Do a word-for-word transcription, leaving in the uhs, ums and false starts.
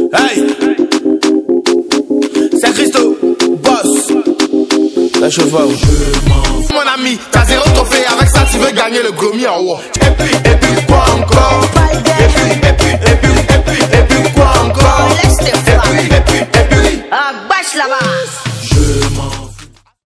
Hey, c'est Christo, boss. La chose va. Mon ami, t'as zéro trophée, avec ça tu veux gagner le Grammy Award. Et puis, et puis quoi encore? Et puis, et puis, et puis, et puis, et puis quoi encore?